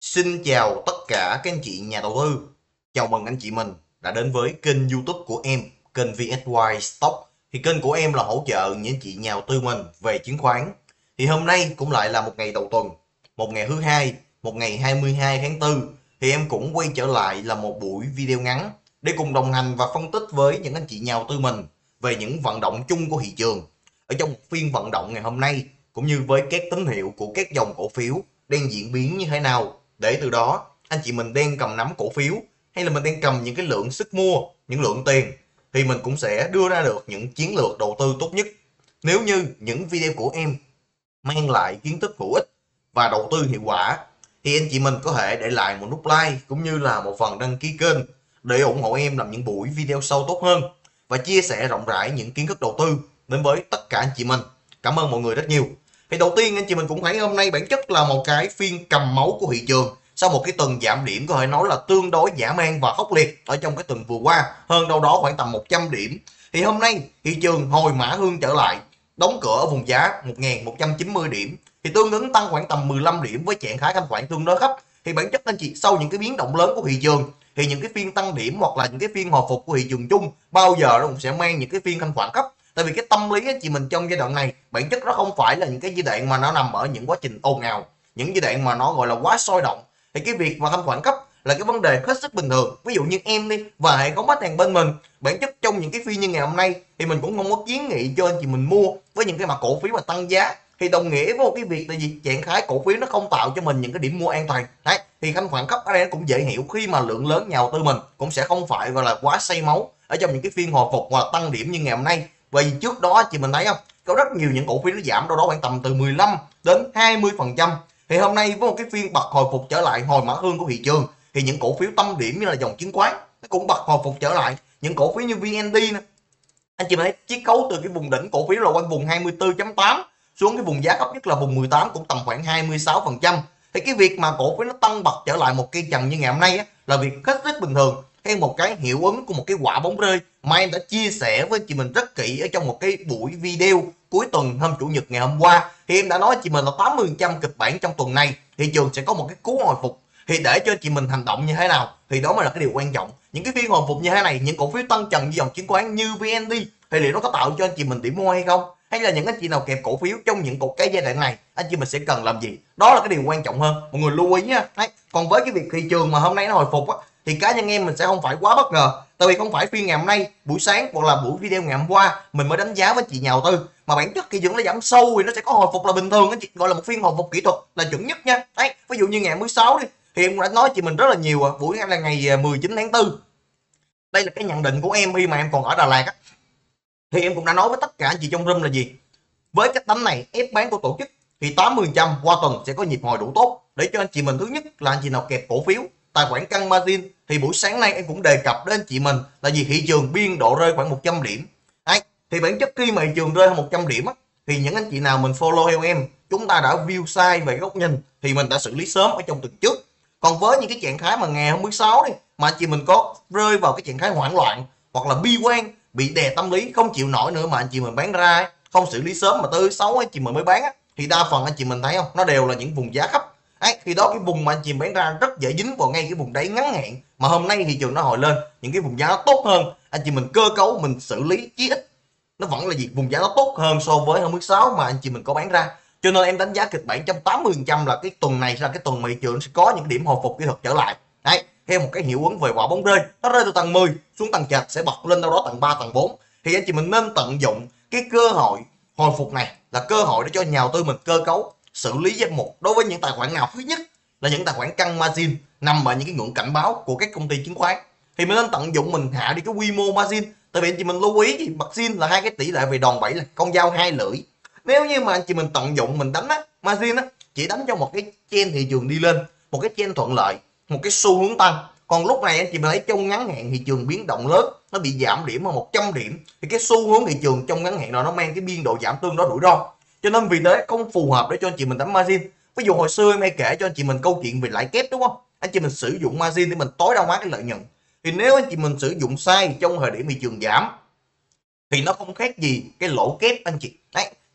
Xin chào tất cả các anh chị nhà đầu tư. Chào mừng anh chị mình đã đến với kênh YouTube của em, kênh VSY Stock. Thì kênh của em là hỗ trợ những anh chị nhà đầu tư mình về chứng khoán. Thì hôm nay cũng lại là một ngày đầu tuần, một ngày thứ hai, một ngày 22 tháng 4. Thì em cũng quay trở lại là một buổi video ngắn để cùng đồng hành và phân tích với những anh chị nhà đầu tư mình về những vận động chung của thị trường ở trong một phiên vận động ngày hôm nay, cũng như với các tín hiệu của các dòng cổ phiếu đang diễn biến như thế nào, để từ đó anh chị mình đang cầm nắm cổ phiếu hay là mình đang cầm những cái lượng sức mua, những lượng tiền, thì mình cũng sẽ đưa ra được những chiến lược đầu tư tốt nhất. Nếu như những video của em mang lại kiến thức hữu ích và đầu tư hiệu quả thì anh chị mình có thể để lại một nút like cũng như là một phần đăng ký kênh để ủng hộ em làm những buổi video sâu tốt hơn và chia sẻ rộng rãi những kiến thức đầu tư đến với tất cả anh chị mình. Cảm ơn mọi người rất nhiều. Thì đầu tiên anh chị mình cũng thấy hôm nay bản chất là một cái phiên cầm máu của thị trường sau một cái tuần giảm điểm có thể nói là tương đối dã man và khốc liệt ở trong cái tuần vừa qua, hơn đâu đó khoảng tầm 100 điểm. Thì hôm nay thị trường hồi mã hương trở lại, đóng cửa ở vùng giá 1.190 điểm, thì tương ứng tăng khoảng tầm 15 điểm với trạng thái thanh khoản tương đối thấp. Thì bản chất anh chị, sau những cái biến động lớn của thị trường thì những cái phiên tăng điểm hoặc là những cái phiên hồi phục của thị trường chung bao giờ nó cũng sẽ mang những cái phiên thanh khoản thấp. Tại vì cái tâm lý anh chị mình trong giai đoạn này bản chất nó không phải là những cái giai đoạn mà nó nằm ở những quá trình ồn ào, những giai đoạn mà nó gọi là quá sôi động, thì cái việc mà thanh khoản cấp là cái vấn đề hết sức bình thường. Ví dụ như em đi và hệ thống khách hàng bên mình, bản chất trong những cái phiên như ngày hôm nay thì mình cũng không có kiến nghị cho anh chị mình mua với những cái mặt cổ phiếu mà tăng giá, thì đồng nghĩa với một cái việc là gì, trạng thái cổ phiếu nó không tạo cho mình những cái điểm mua an toàn. Đấy, thì thanh khoản cấp ở đây nó cũng dễ hiểu khi mà lượng lớn nhà đầu tư mình cũng sẽ không phải gọi là quá say máu ở trong những cái phiên hồi phục hoặc tăng điểm như ngày hôm nay. Vì trước đó chị mình thấy không, có rất nhiều những cổ phiếu nó giảm đâu đó khoảng tầm từ 15 đến 20%. Thì hôm nay với một cái phiên bật hồi phục trở lại hồi mã hương của thị trường thì những cổ phiếu tâm điểm như là dòng chứng khoán nó cũng bật hồi phục trở lại. Những cổ phiếu như VND nè, anh chị thấy chiết khấu từ cái vùng đỉnh cổ phiếu là quanh vùng 24.8 xuống cái vùng giá thấp nhất là vùng 18 cũng tầm khoảng 26%. Thì cái việc mà cổ phiếu nó tăng bật trở lại một cây trần như ngày hôm nay á, là việc hết sức bình thường, hay một cái hiệu ứng của một cái quả bóng rơi mà em đã chia sẻ với chị mình rất kỹ ở trong một cái buổi video cuối tuần hôm chủ nhật ngày hôm qua. Thì em đã nói chị mình là 80% kịch bản trong tuần này thị trường sẽ có một cái cú hồi phục. Thì để cho chị mình hành động như thế nào thì đó mới là cái điều quan trọng. Những cái phiên hồi phục như thế này, những cổ phiếu tăng trần như dòng chứng khoán như VND thì liệu nó có tạo cho anh chị mình điểm mua hay không, hay là những anh chị nào kẹp cổ phiếu trong những cái giai đoạn này anh chị mình sẽ cần làm gì, đó là cái điều quan trọng hơn. Mọi người lưu ý nha. Đấy, còn với cái việc thị trường mà hôm nay nó hồi phục á, thì cá nhân em mình sẽ không phải quá bất ngờ, tại vì không phải phiên ngày hôm nay buổi sáng hoặc là buổi video ngày hôm qua mình mới đánh giá với chị nhà đầu tư, mà bản chất thị trường nó giảm sâu thì nó sẽ có hồi phục là bình thường. Anh chị gọi là một phiên hồi phục kỹ thuật là chuẩn nhất nha. Đấy, ví dụ như ngày 16 đi thì em cũng đã nói chị mình rất là nhiều buổi là ngày 19 tháng 4. Đây là cái nhận định của em khi mà em còn ở Đà Lạt á, thì em cũng đã nói với tất cả anh chị trong room là gì, với cách đánh này ép bán của tổ chức thì 80% qua tuần sẽ có nhịp hồi đủ tốt để cho anh chị mình. Thứ nhất là anh chị nào kẹp cổ phiếu tài khoản căng margin, thì buổi sáng nay em cũng đề cập đến anh chị mình là gì, thị trường biên độ rơi khoảng 100 điểm. Đấy, thì bản chất khi mà thị trường rơi 100 điểm á, thì những anh chị nào mình follow theo em, chúng ta đã view sai về góc nhìn thì mình đã xử lý sớm ở trong tuần trước. Còn với những cái trạng thái mà ngày hôm 16 đi mà anh chị mình có rơi vào cái trạng thái hoảng loạn hoặc là bi quan, bị đè tâm lý không chịu nổi nữa mà anh chị mình bán ra, không xử lý sớm mà tới 6 anh chị mình mới bán á, thì đa phần anh chị mình thấy không, nó đều là những vùng giá thấp. Ấy, thì đó cái vùng mà anh chị bán ra rất dễ dính vào ngay cái vùng đáy ngắn hạn, mà hôm nay thị trường nó hồi lên những cái vùng giá nó tốt hơn, anh chị mình cơ cấu mình xử lý chí ít nó vẫn là gì, vùng giá nó tốt hơn so với hôm 16 mà anh chị mình có bán ra. Cho nên em đánh giá kịch bản 180% là cái tuần này là cái tuần mà thị trường sẽ có những điểm hồi phục kỹ thuật trở lại. Đấy, theo một cái hiệu ứng về quả bóng rơi, nó rơi từ tầng 10 xuống tầng trệt sẽ bật lên đâu đó tầng 3 tầng 4, thì anh chị mình nên tận dụng cái cơ hội hồi phục này là cơ hội để cho nhà đầu tư mình cơ cấu xử lý danh mục đối với những tài khoản nào. Thứ nhất là những tài khoản căng margin nằm ở những cái ngưỡng cảnh báo của các công ty chứng khoán, thì mình nên tận dụng mình hạ đi cái quy mô margin. Tại vì anh chị mình lưu ý thì margin là hai cái tỷ lệ về đòn bẩy, là con dao hai lưỡi. Nếu như mà anh chị mình tận dụng mình đánh á, margin á chỉ đánh cho một cái trend thị trường đi lên, một cái trend thuận lợi, một cái xu hướng tăng. Còn lúc này anh chị mình thấy trong ngắn hạn thị trường biến động lớn, nó bị giảm điểm hơn 100 điểm, thì cái xu hướng thị trường trong ngắn hạn nó mang cái biên độ giảm tương đối rủi ro, cho nên vì thế không phù hợp để cho anh chị mình đánh margin. Ví dụ hồi xưa em hay kể cho anh chị mình câu chuyện về lãi kép đúng không, anh chị mình sử dụng margin để mình tối đa hóa cái lợi nhuận, thì nếu anh chị mình sử dụng sai trong thời điểm thị trường giảm thì nó không khác gì cái lỗ kép anh chị. Đấy,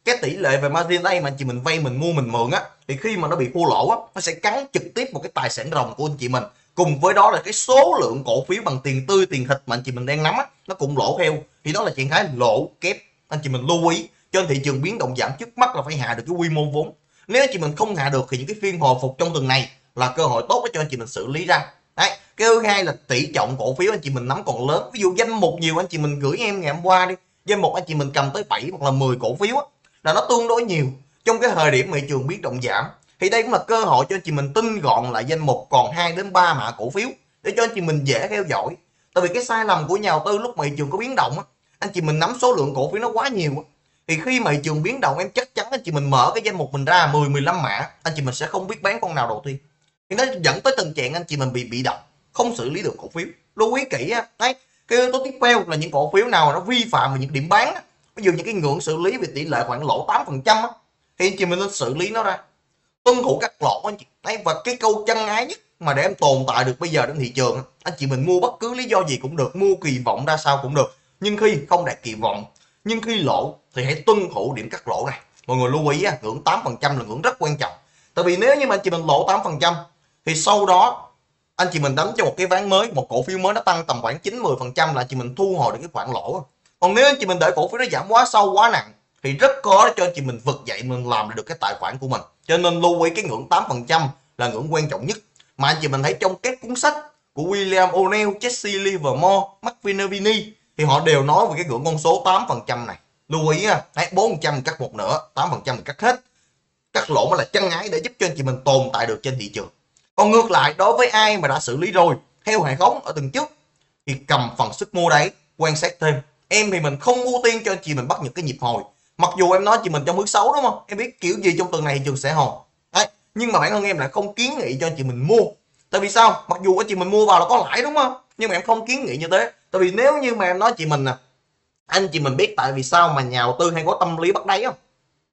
cái tỷ lệ về margin đây mà anh chị mình vay, mình mua, mình mượn á, thì khi mà nó bị thua lỗ á, nó sẽ cắn trực tiếp một cái tài sản ròng của anh chị mình, cùng với đó là cái số lượng cổ phiếu bằng tiền tươi, tiền thịt mà anh chị mình đang nắm á, nó cũng lỗ theo. Thì đó là trạng thái lỗ kép. Anh chị mình lưu ý trên thị trường biến động giảm, trước mắt là phải hạ được cái quy mô vốn. Nếu anh chị mình không hạ được thì những cái phiên hồi phục trong tuần này là cơ hội tốt để cho anh chị mình xử lý ra. Đấy, cái thứ hai là tỷ trọng cổ phiếu anh chị mình nắm còn lớn. Ví dụ danh mục nhiều, anh chị mình gửi em ngày hôm qua đi, danh mục anh chị mình cầm tới 7 hoặc là 10 cổ phiếu á, là nó tương đối nhiều trong cái thời điểm thị trường biến động giảm. Thì đây cũng là cơ hội cho anh chị mình tinh gọn lại danh mục còn 2 đến 3 mã cổ phiếu để cho anh chị mình dễ theo dõi. Tại vì cái sai lầm của nhà đầu tư lúc mà thị trường có biến động á, anh chị mình nắm số lượng cổ phiếu nó quá nhiều á, thì khi mà thị trường biến động em chắc chắn anh chị mình mở cái danh mục mình ra 10 15 mã, anh chị mình sẽ không biết bán con nào đầu tiên, thì nó dẫn tới tình trạng anh chị mình bị động, không xử lý được cổ phiếu. Lưu ý kỹ á. Đấy, cái yếu tố tiếp theo là những cổ phiếu nào nó vi phạm về những điểm bán á, ví dụ những cái ngưỡng xử lý về tỷ lệ khoảng lỗ 8% á, thì anh chị mình nên xử lý nó ra, tuân thủ cắt lỗ anh chị. Đấy, và cái câu chân ái nhất mà để em tồn tại được bây giờ trên thị trường, anh chị mình mua bất cứ lý do gì cũng được, mua kỳ vọng ra sao cũng được, nhưng khi không đạt kỳ vọng, nhưng khi lỗ thì hãy tuân thủ điểm cắt lỗ này. Mọi người lưu ý ngưỡng 8% là ngưỡng rất quan trọng. Tại vì nếu như mà anh chị mình lỗ 8% thì sau đó anh chị mình đánh cho một cái ván mới, một cổ phiếu mới nó tăng tầm khoảng 9-10% là anh chị mình thu hồi được cái khoản lỗ. Còn nếu anh chị mình đợi cổ phiếu nó giảm quá sâu quá nặng thì rất khó để cho anh chị mình vực dậy mình làm được cái tài khoản của mình. Cho nên lưu ý cái ngưỡng 8% là ngưỡng quan trọng nhất mà anh chị mình thấy trong các cuốn sách của William O'Neill, Jesse Livermore, Mark Minervini thì họ đều nói về cái ngưỡng con số 8% này. Lưu ý nha, 4% cắt một nửa, 8% cắt hết. Cắt lỗ mới là chân ái để giúp cho anh chị mình tồn tại được trên thị trường. Còn ngược lại, đối với ai mà đã xử lý rồi theo hệ thống ở tuần trước thì cầm phần sức mua đấy, quan sát thêm. Em thì mình không ưu tiên cho anh chị mình bắt những cái nhịp hồi, mặc dù em nói chị mình trong bước xấu đúng không, em biết kiểu gì trong tuần này thị trường sẽ hồi đấy, nhưng mà bản thân em lại không kiến nghị cho anh chị mình mua. Tại vì sao? Mặc dù anh chị mình mua vào là có lãi đúng không, nhưng mà em không kiến nghị như thế. Tại vì nếu như mà em nói chị mình anh chị mình biết tại vì sao mà nhà đầu tư hay có tâm lý bắt đáy không,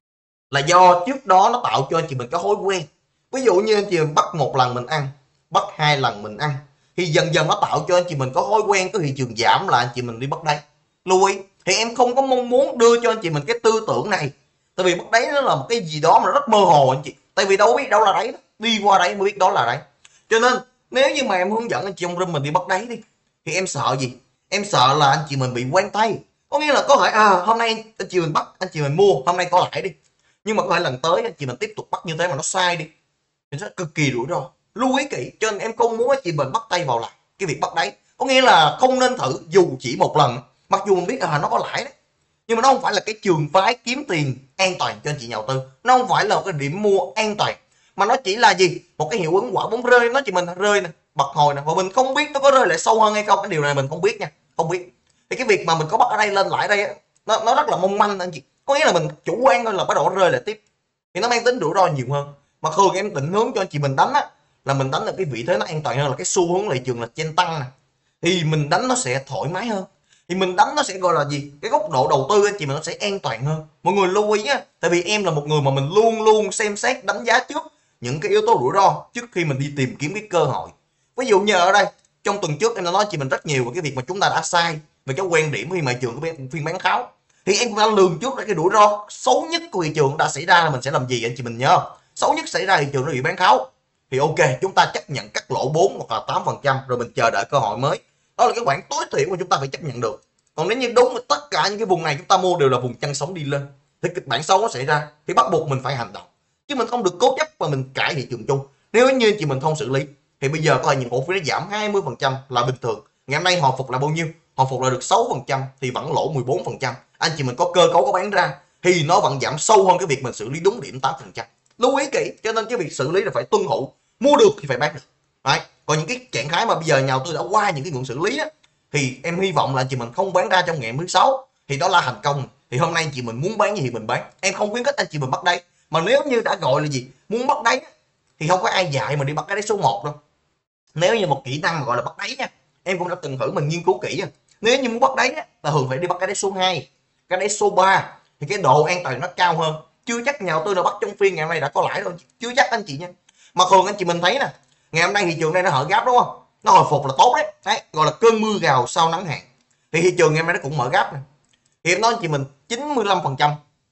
là do trước đó nó tạo cho anh chị mình cái thói quen. Ví dụ như anh chị mình bắt một lần mình ăn, bắt 2 lần mình ăn, thì dần dần nó tạo cho anh chị mình có thói quen, cái thị trường giảm là anh chị mình đi bắt đáy. Lưu ý thì em không có mong muốn đưa cho anh chị mình cái tư tưởng này, tại vì bắt đáy nó là một cái gì đó mà rất mơ hồ anh chị, tại vì đâu biết đâu là đáy, đi qua đấy mới biết đó là đáy. Cho nên nếu như mà em hướng dẫn anh chị trong room mình đi bắt đáy đi, thì em sợ gì? Em sợ là anh chị mình bị quen tay. Có nghĩa là có thể hôm nay anh chị mình bắt, anh chị mình mua, hôm nay có lãi đi, nhưng mà có thể lần tới anh chị mình tiếp tục bắt như thế mà nó sai đi thì nó cực kỳ rủi ro. Lưu ý kỹ, cho nên em không muốn anh chị mình bắt tay vào làm cái việc bắt đáy. Có nghĩa là không nên thử dù chỉ một lần, mặc dù mình biết nó có lãi đấy, nhưng mà nó không phải là cái trường phái kiếm tiền an toàn cho anh chị nhà đầu tư, nó không phải là một cái điểm mua an toàn, mà nó chỉ là gì, một cái hiệu ứng quả bóng rơi. Nó chỉ mình rơi nè, bật hồi nè, và mình không biết nó có rơi lại sâu hơn hay không, cái điều này mình không biết nha, không biết. Thì cái việc mà mình có bắt ở đây lên lại đây nó rất là mong manh anh chị, có nghĩa là mình chủ quan thôi là bắt đầu nó rơi lại tiếp, thì nó mang tính rủi ro nhiều hơn. Mà thường em định hướng cho anh chị mình đánh là mình đánh ở cái vị thế nó an toàn hơn, là cái xu hướng thị trường là trên tăng nè, thì mình đánh nó sẽ thoải mái hơn, thì mình đánh nó sẽ gọi là gì, cái góc độ đầu tư anh chị mình nó sẽ an toàn hơn. Mọi người lưu ý á, tại vì em là một người mà mình luôn luôn xem xét đánh giá trước những cái yếu tố rủi ro trước khi mình đi tìm kiếm cái cơ hội. Ví dụ như ở đây trong tuần trước em đã nói chị mình rất nhiều về cái việc mà chúng ta đã sai về cái quan điểm khi mà thị trường cái phiên bán tháo, thì em cũng đã lường trước ra cái rủi ro xấu nhất của thị trường đã xảy ra là mình sẽ làm gì anh chị mình nhớ. Xấu nhất xảy ra thị trường nó bị bán tháo thì ok, chúng ta chấp nhận cắt lỗ 4 hoặc là 8% rồi mình chờ đợi cơ hội mới. Đó là cái khoản tối thiểu mà chúng ta phải chấp nhận được. Còn nếu như đúng tất cả những cái vùng này chúng ta mua đều là vùng chân sóng đi lên thì kịch bản xấu nó xảy ra, thì bắt buộc mình phải hành động, chứ mình không được cố chấp và mình cãi thị trường chung. Nếu như chị mình không xử lý thì bây giờ có những cổ phiếu nó giảm 20% là bình thường. Ngày hôm nay hồi phục là bao nhiêu? Hồi phục là được 6% thì vẫn lỗ 14%. Anh chị mình có cơ cấu có bán ra thì nó vẫn giảm sâu hơn cái việc mình xử lý đúng điểm 8%. Lưu ý kỹ, cho nên cái việc xử lý là phải tuân thủ, mua được thì phải bán được. Đấy. Còn những cái trạng thái mà bây giờ nhà đầu tư đã qua những cái ngưỡng xử lý á, thì em hy vọng là chị mình không bán ra trong ngày 16 thì đó là thành công. Thì hôm nay chị mình muốn bán gì thì mình bán, em không khuyến khích anh chị mình bắt đáy. Mà nếu như đã gọi là gì, muốn bắt đáy thì không có ai dạy mà đi bắt cái đáy số 1 đâu. Nếu như một kỹ năng mà gọi là bắt đáy nha, em cũng đã từng thử mình nghiên cứu kỹ. Nếu như muốn bắt đáy là thường phải đi bắt cái đáy số 2, cái đáy số 3 thì cái độ an toàn nó cao hơn. Chưa chắc nhà đầu tư nào bắt trong phiên ngày hôm nay đã có lãi đâu, chưa chắc anh chị nha. Mà thường anh chị mình thấy nè, ngày hôm nay thị trường này nó hở gap đúng không, nó hồi phục là tốt đấy, đấy gọi là cơn mưa gào sau nắng hạn. Thì thị trường ngày hôm nay nó cũng mở gap này, thì em nói anh chị mình 95%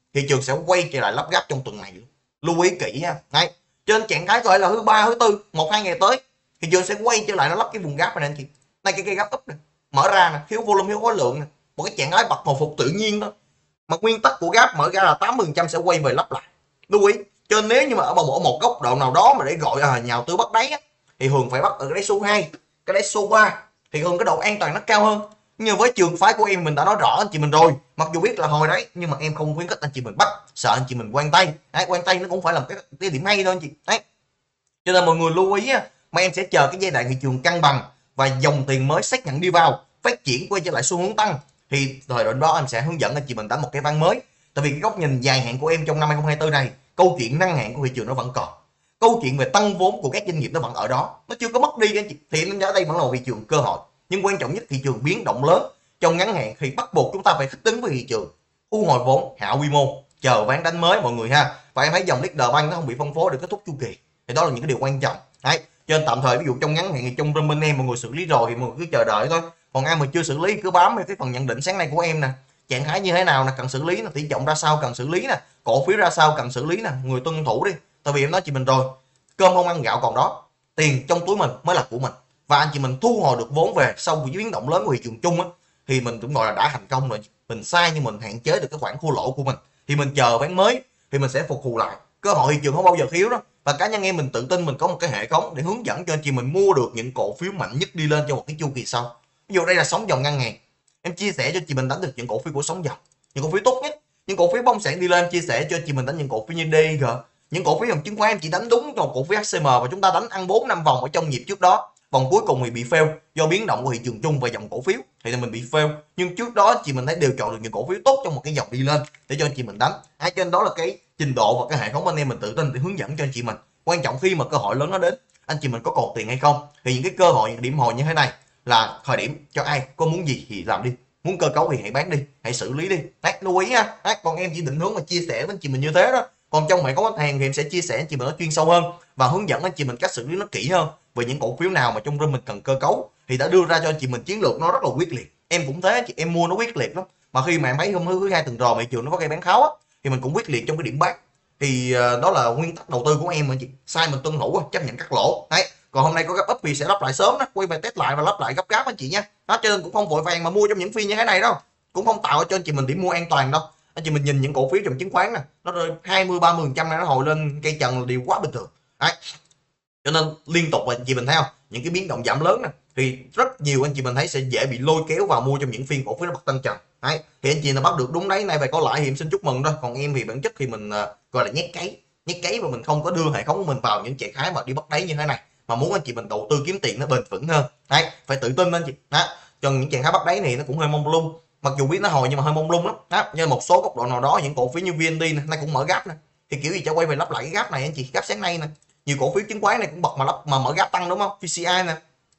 thị trường sẽ quay trở lại lắp gáp trong tuần này luôn. Lưu ý kỹ ha. Đấy, trên trạng thái gọi là thứ ba thứ tư, 1-2 ngày tới thị trường sẽ quay trở lại nó lắp cái vùng gap này anh chị. Đây cái cây gap up này mở ra nè, thiếu volume thiếu khối lượng nè, một cái trạng thái bật hồi phục tự nhiên đó. Mà nguyên tắc của gap mở ra là 80% sẽ quay về lắp lại. Lưu ý, cho nếu như mà ở một góc độ nào đó mà để gọi nhào tư bắt đáy á, thì Hường phải bắt ở cái đáy số 2, cái đáy số 3 thì Hường cái độ an toàn nó cao hơn. Nhưng với trường phái của em mình đã nói rõ anh chị mình rồi, mặc dù biết là hồi đấy nhưng mà em không khuyến khích anh chị mình bắt, sợ anh chị mình quan tay. Đấy, quan tay nó cũng phải là cái điểm hay thôi anh chị. Đấy, cho nên mọi người lưu ý á, mà em sẽ chờ cái giai đoạn thị trường cân bằng và dòng tiền mới xác nhận đi vào, phát triển quay trở lại xu hướng tăng, thì thời điểm đó anh sẽ hướng dẫn anh chị mình đánh một cái ván mới. Tại vì cái góc nhìn dài hạn của em trong năm 2024 này, câu chuyện nâng hạn của thị trường nó vẫn còn, câu chuyện về tăng vốn của các doanh nghiệp nó vẫn ở đó, nó chưa có mất đi anh chị. Thì em ở đây vẫn là một thị trường cơ hội, nhưng quan trọng nhất thị trường biến động lớn trong ngắn hạn thì bắt buộc chúng ta phải thích ứng với thị trường, thu hồi vốn, hạ quy mô, chờ ván đánh mới mọi người ha. Và em thấy dòng leader bank nó không bị phân phối để kết thúc chu kỳ, thì đó là những cái điều quan trọng. Đấy, cho nên tạm thời ví dụ trong ngắn hạn thì trong bên em mọi người xử lý rồi thì mọi người cứ chờ đợi thôi. Còn ai mà chưa xử lý cứ bám cái phần nhận định sáng nay của em nè, trạng thái như thế nào là cần xử lý nè, tỷ trọng ra sao cần xử lý nè, cổ phiếu ra sao cần xử lý nè, người tuân thủ đi. Tại vì em nói chị mình rồi, cơm không ăn gạo còn đó, tiền trong túi mình mới là của mình, và anh chị mình thu hồi được vốn về sau một biến động lớn của thị trường chung á, thì mình cũng gọi là đã thành công rồi. Mình sai nhưng mình hạn chế được cái khoản thua lỗ của mình, thì mình chờ ván mới thì mình sẽ phục thù lại. Cơ hội thị trường không bao giờ thiếu đó. Và cá nhân em mình tự tin mình có một cái hệ thống để hướng dẫn cho anh chị mình mua được những cổ phiếu mạnh nhất đi lên cho một cái chu kỳ sau. Ví dụ đây là sóng dòng ngắn ngàn, em chia sẻ cho chị mình đánh được những cổ phiếu của sóng dòng, những cổ phiếu tốt nhất. Những cổ phiếu bóng sản đi lên chia sẻ cho chị mình đánh những cổ phiếu như DG, những cổ phiếu dòng chứng khoán em chỉ đánh đúng trong cổ phiếu HCM và chúng ta đánh ăn 4-5 vòng ở trong nhịp trước đó. Vòng cuối cùng thì bị fail do biến động của thị trường chung và dòng cổ phiếu thì mình bị fail, nhưng trước đó chị mình thấy đều chọn được những cổ phiếu tốt trong một cái dòng đi lên để cho anh chị mình đánh. Cho nên đó là cái trình độ và cái hệ thống anh em mình tự tin để hướng dẫn cho anh chị mình. Quan trọng khi mà cơ hội lớn nó đến, anh chị mình có còn tiền hay không, thì những cái cơ hội, những điểm hồi như thế này là thời điểm cho ai có muốn gì thì làm đi, muốn cơ cấu thì hãy bán đi, hãy xử lý đi. Đấy, lưu ý ha. Đấy, còn em chỉ định hướng và chia sẻ với anh chị mình như thế đó. Còn trong hệ thống khách hàng thì em sẽ chia sẻ anh chị mình nó chuyên sâu hơn và hướng dẫn anh chị mình cách xử lý nó kỹ hơn về những cổ phiếu nào mà trong rừng mình cần cơ cấu, thì đã đưa ra cho anh chị mình chiến lược nó rất là quyết liệt. Em cũng thế chị, em mua nó quyết liệt lắm, mà khi mà em thấy hôm thứ hai tuần rồi mà thị trường nó có cây bán tháo á, thì mình cũng quyết liệt trong cái điểm bán. Thì đó là nguyên tắc đầu tư của em mà chị, sai mình tuân thủ chấp nhận cắt lỗ. Đấy, còn hôm nay có gấp up thì sẽ lắp lại sớm đó, quay về test lại và lắp lại gấp gáp anh chị nha. Đó, cho nên cũng không vội vàng mà mua trong những phiên như thế này đâu, cũng không tạo cho anh chị mình điểm mua an toàn đâu. Anh chị mình nhìn những cổ phiếu trong chứng khoán nè, nó rơi 20-30% này, nó hồi lên cây trần là điều quá bình thường. Đấy, cho nên liên tục anh chị mình thấy không, những cái biến động giảm lớn nè thì rất nhiều anh chị mình thấy sẽ dễ bị lôi kéo vào mua trong những phiên cổ phiếu nó bật tăng trần. Đấy, thì anh chị nào bắt được đúng đấy, nay về có lãi thì em xin chúc mừng thôi. Còn em thì bản chất thì mình gọi là nhét cấy và mình không có đưa hệ thống của mình vào những trạng thái mà đi bắt đáy như thế này, mà muốn anh chị mình đầu tư kiếm tiền nó bền vững hơn. Đấy, phải tự tin anh chị. Đó, cho những trạng thái bắt đáy này nó cũng hơi mông lung, mặc dù biết nó hồi nhưng mà hơi mông lung lắm. Đó, nhưng một số góc độ nào đó những cổ phiếu như VND này nay cũng mở gap nè, thì kiểu gì cho quay về lắp lại cái gap này anh chị, gap sáng nay nè. Nhiều cổ phiếu chứng khoán này cũng bật mà mở gap tăng đúng không, VCI nè,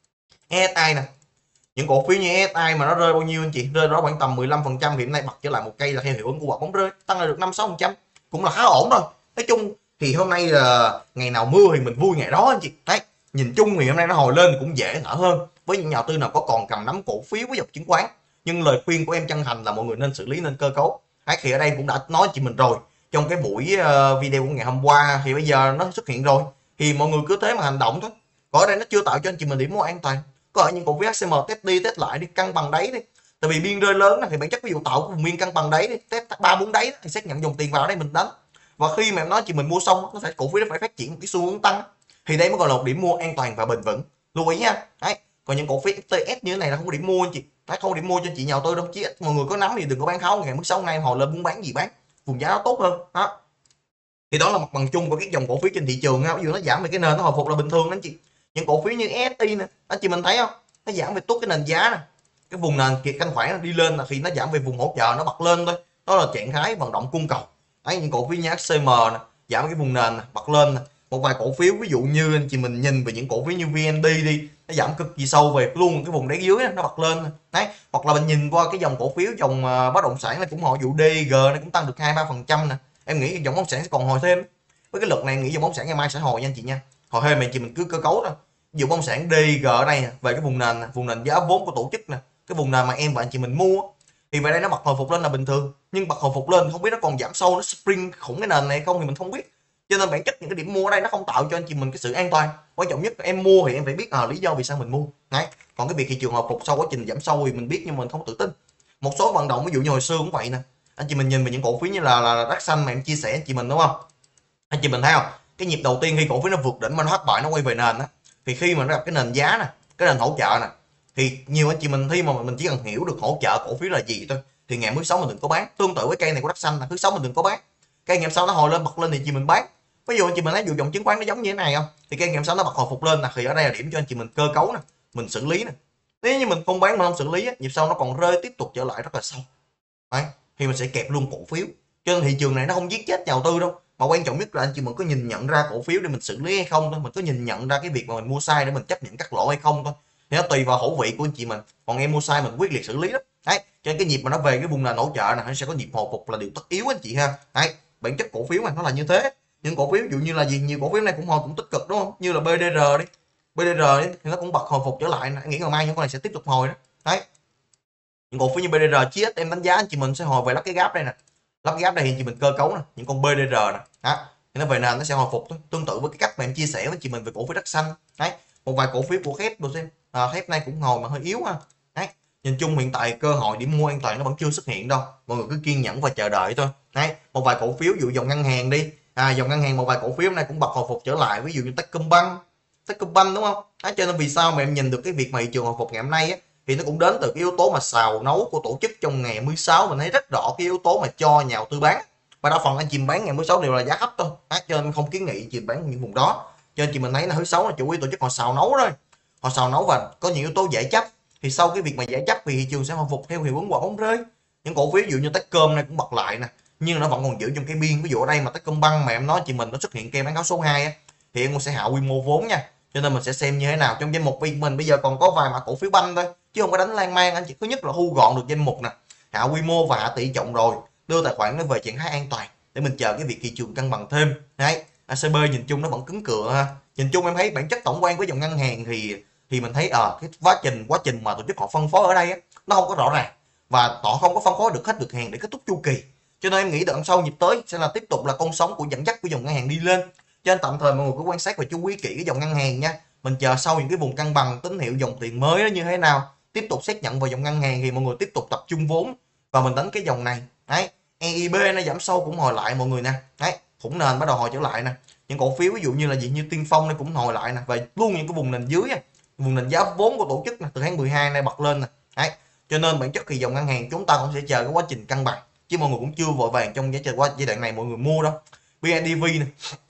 ESI nè, những cổ phiếu như ESI mà nó rơi bao nhiêu anh chị, rơi đó khoảng tầm 15%, hiện nay bật trở lại một cây là theo hiệu ứng của quả bóng rơi, tăng lên được 5-6%, cũng là khá ổn rồi. Nói chung thì hôm nay là ngày nào mưa thì mình vui ngày đó anh chị. Đấy, nhìn chung thì hôm nay nó hồi lên cũng dễ thở hơn với những nhà đầu tư nào có còn cầm nắm cổ phiếu với dòng chứng khoán. Nhưng lời khuyên của em chân thành là mọi người nên xử lý, nên cơ cấu. Đấy, thì ở đây cũng đã nói chị mình rồi trong cái buổi video của ngày hôm qua, thì bây giờ nó xuất hiện rồi thì mọi người cứ thế mà hành động thôi. Còn ở đây nó chưa tạo cho anh chị mình điểm mua an toàn. Có ở những cổ phiếu HCM test đi test lại đi, cân bằng đáy đi. Tại vì biên rơi lớn thì bản chất ví dụ tạo vùng biên cân bằng đáy đi, test 3-4 đáy thì xác nhận dòng tiền vào đây mình đánh. Và khi mà em nói chị mình mua xong, nó phải cổ phiếu nó phải phát triển một cái xu hướng tăng, thì đây mới gọi là một điểm mua an toàn và bền vững. Lưu ý nha. Đấy, còn những cổ phiếu FTS như thế này là không có điểm mua anh chị. Đấy, không có điểm mua cho chị nhà đầu tư đâu, chứ mọi người có nắm thì đừng có bán tháo ngày mức sau này hồi lên muốn bán gì bán, vùng giá nó tốt hơn. Đó, thì đó là mặt bằng chung của các dòng cổ phiếu trên thị trường. Ví dụ nó giảm về cái nền nó hồi phục là bình thường đó anh chị. Những cổ phiếu như SSI nè, anh chị mình thấy không, nó giảm về tốt cái nền giá nè, cái vùng nền kiệt canh khoản đi lên là khi nó giảm về vùng hỗ trợ nó bật lên thôi, đó là trạng thái vận động cung cầu. Đấy, những cổ phiếu như HCM nè, giảm cái vùng nền nè, bật lên nè. Một vài cổ phiếu ví dụ như anh chị mình nhìn về những cổ phiếu như VND đi, nó giảm cực kỳ sâu về luôn cái vùng đáy dưới nó bật lên. Đấy, hoặc là mình nhìn qua cái dòng cổ phiếu dòng bất động sản này cũng hồi dụ DG nó cũng tăng được 2-3% nè. Em nghĩ dòng bất động sản sẽ còn hồi thêm. Với cái lực này nghĩ dòng bất động sản ngày mai sẽ hồi nha anh chị nha. Hồi thêm mình chị mình cứ cơ cấu thôi. Ví dụ bất động sản DG ở đây nè, về cái vùng nền giá vốn của tổ chức nè, cái vùng nền mà em và anh chị mình mua Thì về đây nó bật hồi phục lên là bình thường, nhưng bật hồi phục lên không biết nó còn giảm sâu, nó spring khủng cái nền này không thì mình không biết. Cho nên bản chất những cái điểm mua ở đây nó không tạo cho anh chị mình cái sự an toàn. Quan trọng nhất là em mua thì em phải biết lý do vì sao mình mua. Đấy. Còn cái việc thị trường hồi phục sau quá trình giảm sâu thì mình biết nhưng mình không tự tin. Một số vận động ví dụ như hồi xưa cũng vậy nè. Anh chị mình nhìn về những cổ phiếu như là Đắc Xanh mà em chia sẻ anh chị mình đúng không? Anh chị mình thấy không? Cái nhịp đầu tiên khi cổ phiếu nó vượt đỉnh mà nó thất bại nó quay về nền á, thì khi mà nó gặp cái nền giá nè, cái nền hỗ trợ nè, thì nhiều anh chị mình khi mà mình chỉ cần hiểu được hỗ trợ cổ phiếu là gì thôi thì ngày thứ sáu mình đừng có bán. Tương tự với cây này của Đắc Xanh là thứ sáu mình đừng có bán. Cây ngày sau nó hồi lên bật lên thì chị mình bán. Ví dụ anh chị mình thấy dụ dòng chứng khoán nó giống như thế này không, thì cây ngày sau nó bật hồi phục lên là thì ở đây là điểm cho anh chị mình cơ cấu nè, mình xử lý nè. Nếu như mình không bán mà không xử lý á, nhịp sau nó còn rơi tiếp tục trở lại rất là sâu. Đấy, thì mình sẽ kẹp luôn cổ phiếu. Cho nên thị trường này nó không giết chết nhà đầu tư đâu, mà quan trọng nhất là anh chị mình có nhìn nhận ra cổ phiếu để mình xử lý hay không thôi, mình có nhìn nhận ra cái việc mà mình mua sai để mình chấp nhận cắt lỗ hay không thôi. Thì nó tùy vào khẩu vị của anh chị mình, còn em mua sai mình quyết liệt xử lý đó. Đấy, cho nên cái nhịp mà nó về cái vùng nền hỗ trợ này nó sẽ có nhịp hồi phục là điều tất yếu anh chị ha. Đấy, bản chất cổ phiếu mà nó là như thế. Nhưng cổ phiếu ví dụ như là gì, nhiều cổ phiếu này cũng hồi cũng tích cực đúng không, như là BDR đi, BDR đi thì nó cũng bật hồi phục trở lại, nghĩ ngày mai những con này sẽ tiếp tục hồi đó. Đấy, những cổ phiếu như BDR chiết em đánh giá anh chị mình sẽ hồi về lắp cái gap đây nè, lắp cái gap đây thì chị mình cơ cấu nè, những con BDR nè đó, thì nó về nền nó sẽ hồi phục thôi, tương tự với cái cách mà em chia sẻ với chị mình về cổ phiếu Đất Xanh. Đấy, một vài cổ phiếu của thép rồi xem thép này cũng hồi mà hơi yếu ha. Đấy, nhìn chung hiện tại cơ hội điểm mua an toàn nó vẫn chưa xuất hiện đâu, mọi người cứ kiên nhẫn và chờ đợi thôi. Đấy, một vài cổ phiếu dụ dòng ngân hàng đi, dòng ngân hàng một vài cổ phiếu này cũng bật hồi phục trở lại, ví dụ như Techcombank đúng không? Đấy, cho nên vì sao mà em nhìn được cái việc mà thị trường hồi phục ngày hôm nay á, thì nó cũng đến từ cái yếu tố mà xào nấu của tổ chức trong ngày 16, mình thấy rất rõ cái yếu tố mà cho nhà đầu tư bán, và đa phần anh chị bán ngày 16 đều là giá thấp thôi. Cho nên không kiến nghị chị bán những vùng đó. Cho nên chị mình thấy là thứ sáu là chủ yếu tổ chức họ xào nấu thôi, họ xào nấu và có những yếu tố giải chấp, thì sau cái việc mà giải chấp thì thị trường sẽ hồi phục theo hiệu ứng quả bóng rơi. Những cổ phiếu ví dụ như Techcom này cũng bật lại nè, nhưng nó vẫn còn giữ trong cái biên. Ví dụ ở đây mà Techcombank mà em nói chị mình nó xuất hiện kèm bán cáo số 2 á, thì em cũng sẽ hạ quy mô vốn nha, cho nên mình sẽ xem như thế nào. Trong danh mục mình bây giờ còn có vài mã cổ phiếu banh thôi chứ không có đánh lan man. Anh chỉ thứ nhất là thu gọn được danh mục nè, hạ quy mô và hạ tỷ trọng, rồi đưa tài khoản nó về trạng thái an toàn để mình chờ cái việc thị trường cân bằng thêm. Đấy, ACB nhìn chung nó vẫn cứng cựa ha. Nhìn chung em thấy bản chất tổng quan của dòng ngân hàng thì mình thấy cái quá trình mà tổ chức họ phân phối ở đây á, nó không có rõ ràng và họ không có phân phối được hết được hàng để kết thúc chu kỳ. Cho nên em nghĩ đoạn sau nhịp tới sẽ là tiếp tục là con sóng của dẫn dắt của dòng ngân hàng đi lên. Cho nên tạm thời mọi người cứ quan sát và chú ý kỹ cái dòng ngân hàng nha. Mình chờ sau những cái vùng cân bằng tín hiệu dòng tiền mới đó như thế nào, tiếp tục xác nhận vào dòng ngân hàng thì mọi người tiếp tục tập trung vốn và mình đánh cái dòng này. Đấy, EIB nó giảm sâu cũng hồi lại mọi người nè. Đấy, khủng nền bắt đầu hồi trở lại nè. Những cổ phiếu ví dụ như là gì như Tiên Phong nó cũng hồi lại nè, và luôn những cái vùng nền dưới vùng nền giá vốn của tổ chức nè, từ tháng 12 này bật lên nè. Đấy, cho nên bản chất thì dòng ngân hàng chúng ta cũng sẽ chờ cái quá trình cân bằng, chứ mọi người cũng chưa vội vàng trong giai đoạn này mọi người mua đâu. BIDV nè,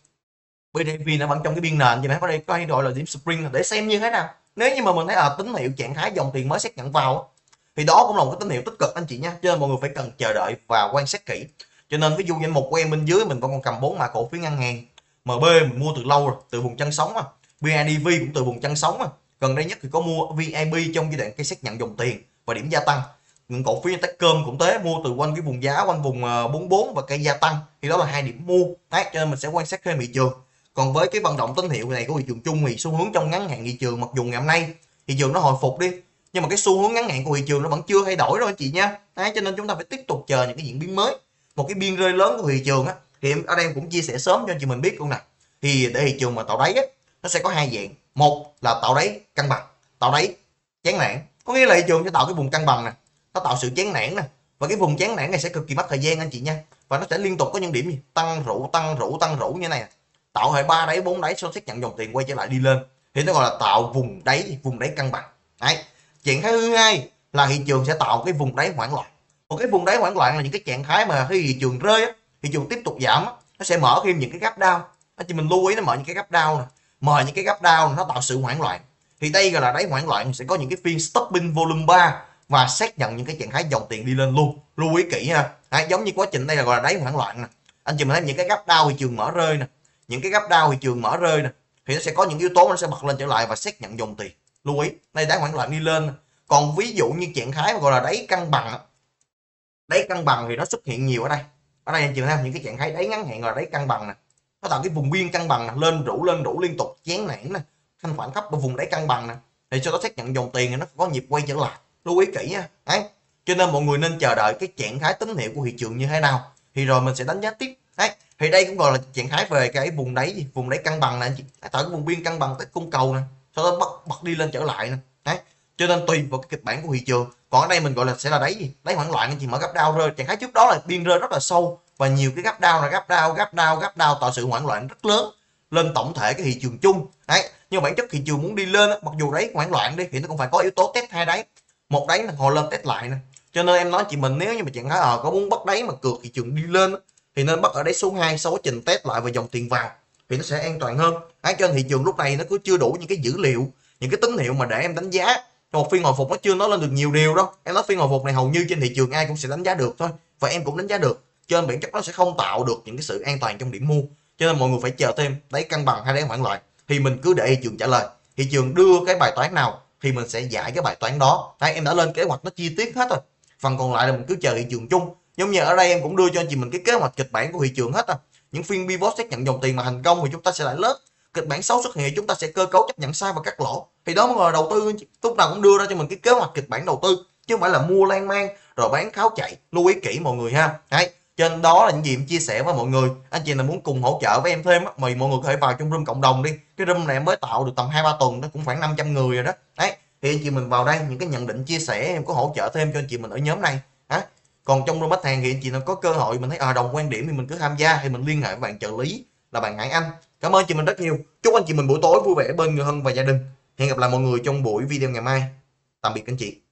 BIDV nó vẫn trong cái biên nền, cho nên có đây có hay gọi là điểm spring để xem như thế nào. Nếu như mà mình thấy tín hiệu trạng thái dòng tiền mới xác nhận vào thì đó cũng là một cái tín hiệu tích cực anh chị nha, cho nên mọi người phải cần chờ đợi và quan sát kỹ. Cho nên ví dụ danh mục của em bên dưới mình vẫn còn cầm 4 mã cổ phiếu ngân hàng. MB mình mua từ lâu rồi, từ vùng chân sóng BIDV cũng từ vùng chân sóng gần đây nhất thì có mua VIB trong giai đoạn cây xác nhận dòng tiền và điểm gia tăng. Những cổ phiếu Techcom cũng thế, mua từ quanh cái vùng giá quanh vùng 44 và cây gia tăng, thì đó là hai điểm mua. Đấy, cho nên mình sẽ quan sát thêm thị trường. Còn với cái vận động tín hiệu này của thị trường chung thì xu hướng trong ngắn hạn thị trường, mặc dù ngày hôm nay thị trường nó hồi phục đi, nhưng mà cái xu hướng ngắn hạn của thị trường nó vẫn chưa thay đổi đâu anh chị nha. Đấy, cho nên chúng ta phải tiếp tục chờ những cái diễn biến mới, một cái biên rơi lớn của thị trường thì em ở đây em cũng chia sẻ sớm cho anh chị mình biết luôn nè. Thì để thị trường mà tạo đáy nó sẽ có hai dạng, một là tạo đáy cân bằng, tạo đáy chán nản, có nghĩa là thị trường sẽ tạo cái vùng cân bằng nè, nó tạo sự chán nản nè, và cái vùng chán nản này sẽ cực kỳ mất thời gian anh chị nha, và nó sẽ liên tục có những điểm gì tăng rũ như này, tạo hệ 3 đáy 4 đáy sau xác nhận dòng tiền quay trở lại đi lên, thì nó gọi là tạo vùng đáy cân bằng. Đấy, trạng thái thứ hai là thị trường sẽ tạo cái vùng đáy hoảng loạn. Một cái vùng đáy hoảng loạn là những cái trạng thái mà khi thị trường rơi thị trường tiếp tục giảm nó sẽ mở thêm những cái gap down. Anh chị mình lưu ý nó mở những cái gap down nè, mở những cái gap down nó tạo sự hoảng loạn, thì đây gọi là đáy hoảng loạn, sẽ có những cái phiên stopping volume 3 và xác nhận những cái trạng thái dòng tiền đi lên luôn, lưu ý kỹ ha. Đấy, giống như quá trình đây là gọi là đáy hoảng loạn nè. Anh chị mình thấy những cái gap down thị trường mở rơi nè, những cái gap down thị trường mở rơi nè, thì nó sẽ có những yếu tố nó sẽ bật lên trở lại và xác nhận dòng tiền, lưu ý đây đáy hoảng loạn đi lên. Còn ví dụ như trạng thái mà gọi là đáy cân bằng thì nó xuất hiện nhiều ở đây anh chị thấy những cái trạng thái đáy ngắn hạn là đáy cân bằng nè, nó tạo cái vùng biên cân bằng nè, lên rũ liên tục chán nản nè, thanh khoản thấp ở vùng đáy cân bằng nè, thì cho nó xác nhận dòng tiền thì nó có nhịp quay trở lại, lưu ý kỹ nha. Đấy, cho nên mọi người nên chờ đợi cái trạng thái tín hiệu của thị trường như thế nào thì rồi mình sẽ đánh giá tiếp. Đấy, thì đây cũng gọi là trạng thái về cái vùng đáy vùng đáy cân bằng này anh chị, tại cái vùng biên cân bằng tới cung cầu nè, sau đó bật đi lên trở lại nè. Đấy, cho nên tùy vào cái kịch bản của thị trường. Còn ở đây mình gọi là sẽ là đáy hoảng loạn anh chị, mở gap down rơi, trạng thái trước đó là biên rơi rất là sâu và nhiều cái gap down là gap down tạo sự hoảng loạn rất lớn lên tổng thể cái thị trường chung. Đấy, nhưng bản chất thị trường muốn đi lên mặc dù đấy hoảng loạn đi thì nó cũng phải có yếu tố test hai đáy, một đáy là hồi lên test lại nè. Cho nên em nói chị mình nếu như mà trạng thái có muốn bắt đáy mà cược thị trường đi lên thì nên bắt ở đáy số 2 sau quá trình test lại và dòng tiền vào thì nó sẽ an toàn hơn. Đấy, cho nên thị trường lúc này nó cứ chưa đủ những cái dữ liệu, những cái tín hiệu mà để em đánh giá. Một phiên hồi phục nó chưa nói lên được nhiều điều đâu, em nói phiên hồi phục này hầu như trên thị trường ai cũng sẽ đánh giá được thôi và em cũng đánh giá được, cho nên bản chất nó sẽ không tạo được những cái sự an toàn trong điểm mua. Cho nên mọi người phải chờ thêm đáy cân bằng hay đáy hoảng loạn thì mình cứ để thị trường trả lời, thị trường đưa cái bài toán nào thì mình sẽ giải cái bài toán đó. Đấy, em đã lên kế hoạch nó chi tiết hết rồi, phần còn lại là mình cứ chờ thị trường chung. Giống như ở đây em cũng đưa cho anh chị mình cái kế hoạch kịch bản của thị trường hết rồi. Những phiên pivot xác nhận dòng tiền mà thành công thì chúng ta sẽ lại lớp, kịch bản xấu xuất hiện chúng ta sẽ cơ cấu chấp nhận sai và cắt lỗ, thì đó mới gọi là đầu tư. Lúc nào cũng đưa ra cho mình cái kế hoạch kịch bản đầu tư chứ không phải là mua lan man rồi bán tháo chạy. Lưu ý kỹ mọi người ha. Đấy, trên đó là những gì em chia sẻ với mọi người. Anh chị nào muốn cùng hỗ trợ với em thêm á, mời mọi người có thể vào trong room cộng đồng đi. Cái room này em mới tạo được tầm 2-3 tuần, nó cũng khoảng 500 người rồi đó. Đấy, thì anh chị mình vào đây, những cái nhận định chia sẻ em có hỗ trợ thêm cho anh chị mình ở nhóm này. Đấy, còn trong room khách hàng thì anh chị nào có cơ hội mình thấy đồng quan điểm thì mình cứ tham gia, thì mình liên hệ với bạn trợ lý là bạn Hải Anh. Cảm ơn chị mình rất nhiều. Chúc anh chị mình buổi tối vui vẻ bên người thân và gia đình. Hẹn gặp lại mọi người trong buổi video ngày mai. Tạm biệt anh chị.